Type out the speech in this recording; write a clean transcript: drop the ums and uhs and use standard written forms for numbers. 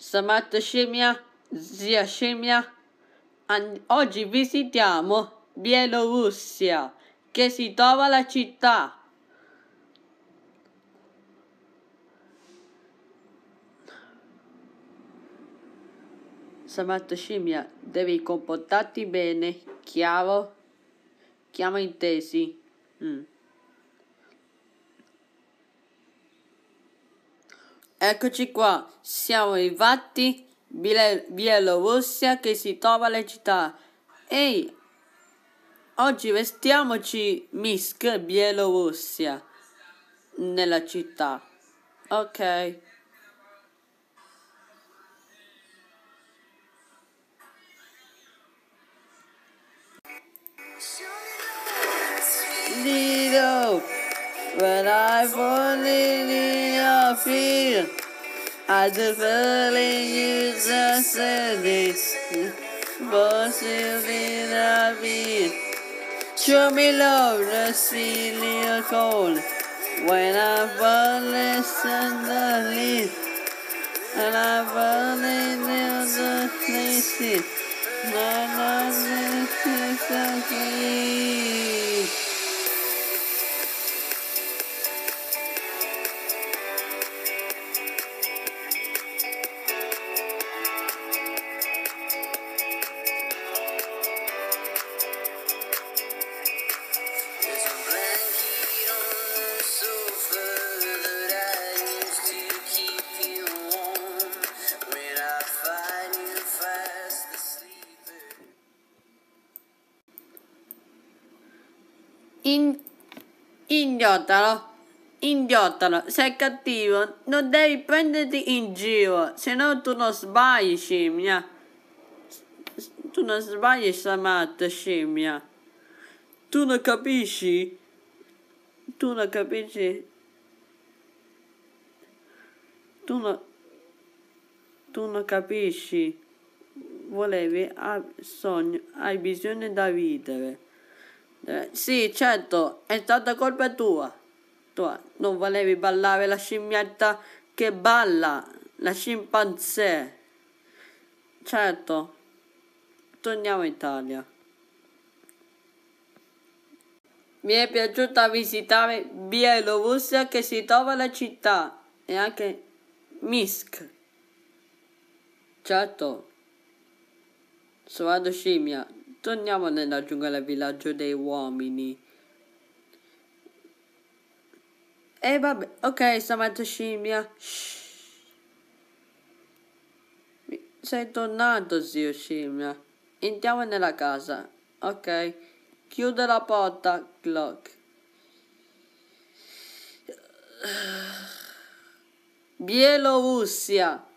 Samat scimmia, zia scimmia. Oggi visitiamo Bielorussia, che si trova alla città. Samat scimmia, devi comportarti bene, chiaro? Chiamo intesi. Eccoci qua, siamo arrivati Bielorussia che si trova alla città. Ehi, oggi vestiamoci Minsk, Bielorussia, nella città. Ok. Lido, when I fall in your feet, I just feeling you just said this, but you feel I be. Show me love, just feeling cold, when I fall underneath, and I fall in the places, Idiotalo, sei cattivo, non devi prenderti in giro, se no tu non sbagli, scimmia. Tu non sbagli, Samat, scimmia. Tu non capisci? Tu non capisci? Tu non capisci? Volevi, hai bisogno da ridere. Sì, certo, è stata colpa tua. Tu non volevi ballare la scimmietta che balla, la scimpanzé. Certo, torniamo in Italia. Mi è piaciuta visitare Bielorussia che si trova alla città e anche Minsk. Certo, Soado scimmia, torniamo nella giungla al villaggio dei uomini. E vabbè, ok, Samat scimmia. Shh. Sei tornato, zio scimmia. Entriamo nella casa. Ok. Chiude la porta, Clock. Bielorussia.